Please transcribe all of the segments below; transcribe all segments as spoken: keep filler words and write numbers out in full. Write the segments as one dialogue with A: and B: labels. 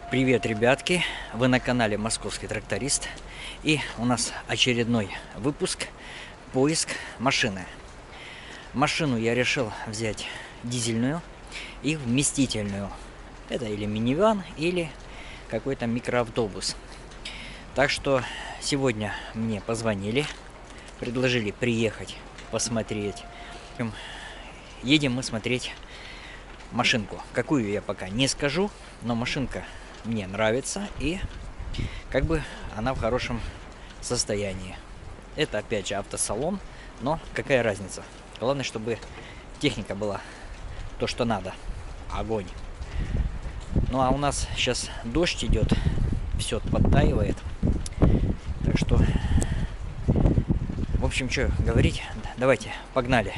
A: Привет, ребятки! Вы на канале Московский тракторист, и у нас очередной выпуск «Поиск машины». Машину я решил взять дизельную и вместительную. Это или минивэн, или какой-то микроавтобус. Так что сегодня мне позвонили, предложили приехать посмотреть. Едем мы смотреть машинку. Какую я пока не скажу, но машинка мне нравится, и как бы она в хорошем состоянии. Это опять же автосалон, но какая разница? Главное, чтобы техника была то, что надо. Огонь. Ну а у нас сейчас дождь идет, все подтаивает. Так что, в общем, что говорить, давайте, погнали.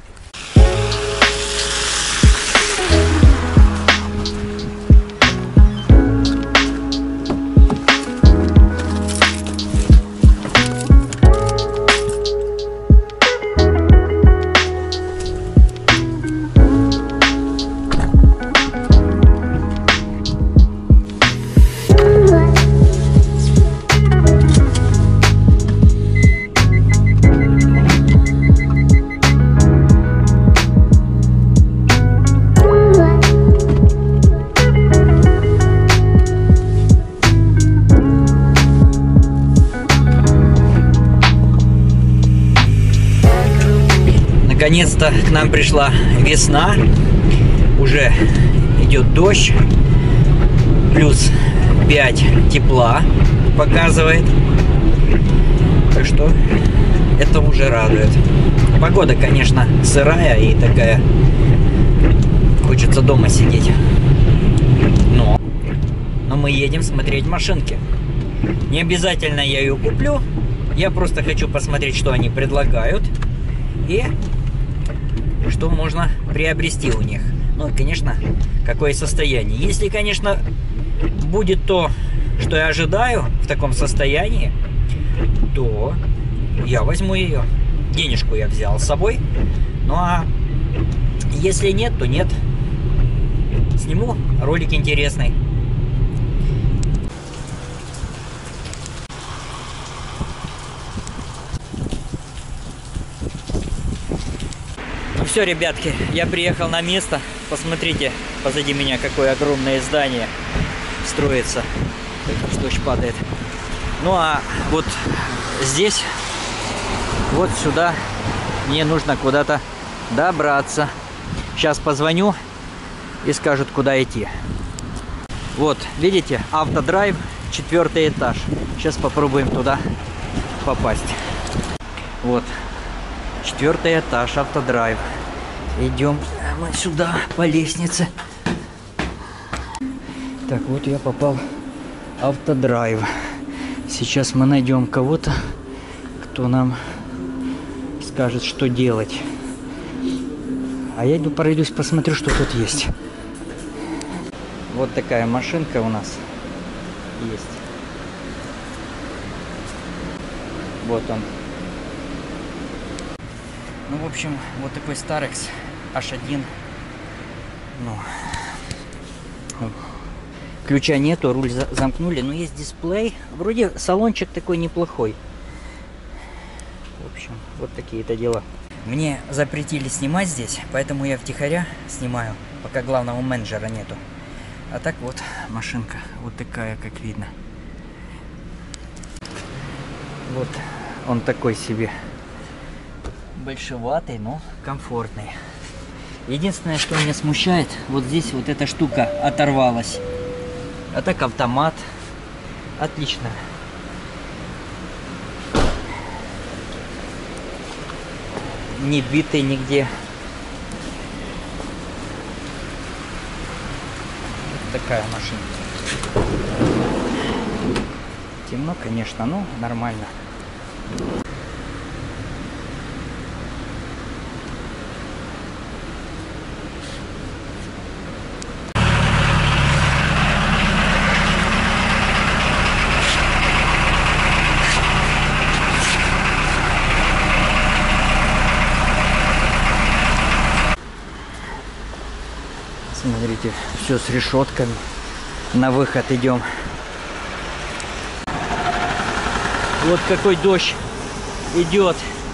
A: Наконец-то к нам пришла весна, уже идет дождь, плюс пять тепла показывает, так что это уже радует. Погода, конечно, сырая и такая, хочется дома сидеть, но, но мы едем смотреть машинки. Не обязательно я ее куплю, я просто хочу посмотреть, что они предлагают и что можно приобрести у них. Ну и, конечно, какое состояние. Если, конечно, будет то, что я ожидаю в таком состоянии, то я возьму ее. Денежку я взял с собой. Ну а если нет, то нет. Сниму ролик интересный. Все, ребятки, я приехал на место. Посмотрите, позади меня какое огромное здание строится. Как дождь падает. Ну а вот здесь, вот сюда мне нужно куда-то добраться. Сейчас позвоню и скажут, куда идти. Вот, видите, автодрайв, четвертый этаж. Сейчас попробуем туда попасть. Вот, четвертый этаж, автодрайв. Идем мы сюда по лестнице. Так, вот я попал в автодрайв. Сейчас мы найдем кого-то, кто нам скажет, что делать. А я иду пройдусь, посмотрю, что тут есть. Вот такая машинка у нас есть. Вот он. Ну, в общем, вот такой Starex эйч один. Ну, ключа нету, руль за замкнули, но есть дисплей. Вроде салончик такой неплохой. В общем, вот такие-то дела. Мне запретили снимать здесь, поэтому я втихаря снимаю, пока главного менеджера нету. А так вот машинка, вот такая, как видно. Вот он такой себе. Большеватый, но комфортный. Единственное, что меня смущает, вот здесь вот эта штука оторвалась. А так автомат. Отлично. Не битый нигде. Вот такая машина. Темно, конечно, но нормально. Смотрите, все с решетками. На выход идем. Вот какой дождь идет.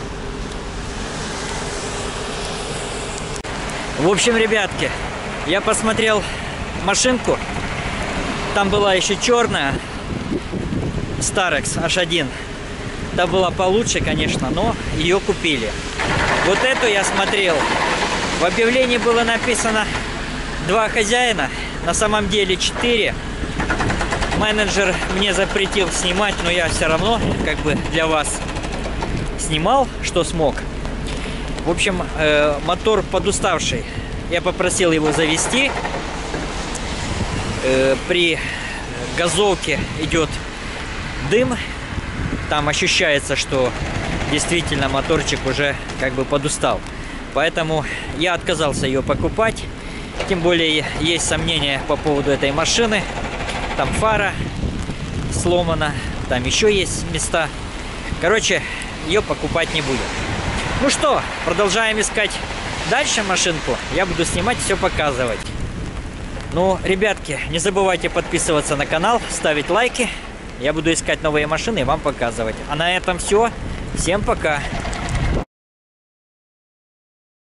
A: В общем, ребятки, я посмотрел машинку. Там была еще черная Starex эйч один. Та была получше, конечно, но ее купили. Вот эту я смотрел. В объявлении было написано два хозяина. На самом деле четыре. Менеджер мне запретил снимать, но я все равно как бы для вас снимал, что смог. В общем, э, мотор подуставший. Я попросил его завести. Э, при газовке идет дым. Там ощущается, что действительно моторчик уже как бы подустал. Поэтому я отказался ее покупать. Тем более есть сомнения по поводу этой машины. Там фара сломана, там еще есть места. Короче, ее покупать не будем. Ну что, продолжаем искать дальше машинку. Я буду снимать, все показывать. Ну, ребятки, не забывайте подписываться на канал, ставить лайки. Я буду искать новые машины и вам показывать. А на этом все. Всем пока.